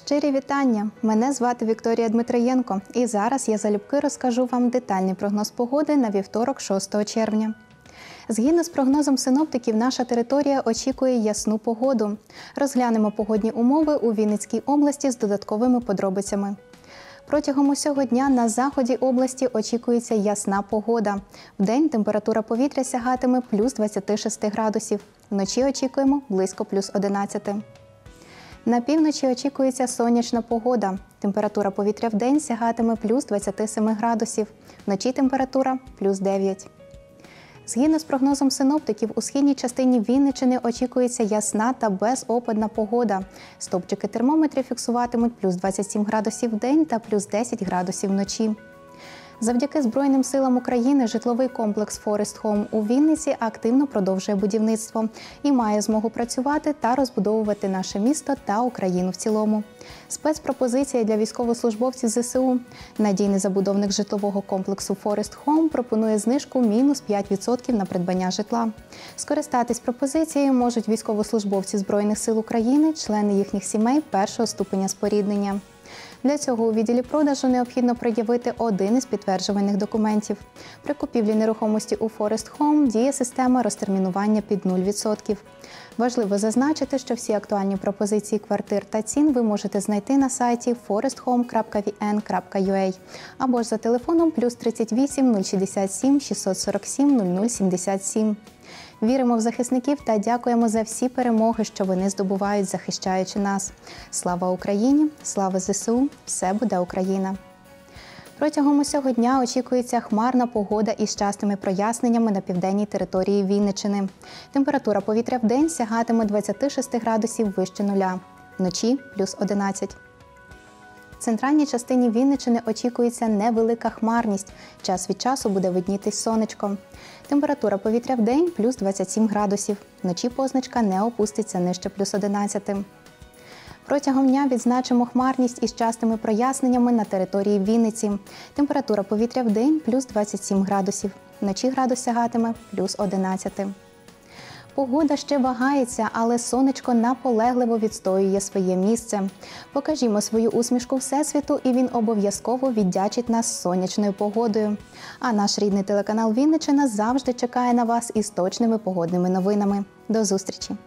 Щирі вітання! Мене звати Вікторія Дмитриєнко і зараз я залюбки розкажу вам детальний прогноз погоди на вівторок 6 червня. Згідно з прогнозом синоптиків, наша територія очікує ясну погоду. Розглянемо погодні умови у Вінницькій області з додатковими подробицями. Протягом усього дня на заході області очікується ясна погода. Вдень температура повітря сягатиме плюс 26 градусів. Вночі очікуємо близько плюс 11. На півночі очікується сонячна погода. Температура повітря вдень сягатиме плюс 27 градусів. Вночі температура плюс 9. Згідно з прогнозом синоптиків, у східній частині Вінниччини очікується ясна та безопадна погода. Стовпчики термометрів фіксуватимуть плюс 27 градусів вдень та плюс 10 градусів вночі. Завдяки Збройним силам України житловий комплекс Forest Home у Вінниці активно продовжує будівництво і має змогу працювати та розбудовувати наше місто та Україну в цілому. Спецпропозиція для військовослужбовців ЗСУ. Надійний забудовник житлового комплексу Forest Home пропонує знижку мінус 5% на придбання житла. Скористатись пропозицією можуть військовослужбовці Збройних сил України, члени їхніх сімей першого ступеня споріднення. Для цього у відділі продажу необхідно пред'явити один із підтверджувальних документів. При купівлі нерухомості у Forest Home діє система розтермінування під 0%. Важливо зазначити, що всі актуальні пропозиції квартир та цін ви можете знайти на сайті foresthome.vn.ua або ж за телефоном плюс 38 067 647 0077. Віримо в захисників та дякуємо за всі перемоги, що вони здобувають, захищаючи нас. Слава Україні! Слава ЗСУ! Все буде Україна! Протягом усього дня очікується хмарна погода із частими проясненнями на південній території Вінниччини. Температура повітря вдень сягатиме 26 градусів вище нуля. Вночі – плюс 11. В центральній частині Вінниччини очікується невелика хмарність. Час від часу буде виднітись сонечко. Температура повітря вдень – плюс 27 градусів. Вночі позначка не опуститься нижче плюс 11. Протягом дня відзначимо хмарність із частими проясненнями на території Вінниці. Температура повітря вдень – плюс 27 градусів. Вночі градус сягатиме плюс 11. Погода ще вагається, але сонечко наполегливо відстоює своє місце. Покажімо свою усмішку Всесвіту, і він обов'язково віддячить нас сонячною погодою. А наш рідний телеканал Вінниччина завжди чекає на вас із точними погодними новинами. До зустрічі!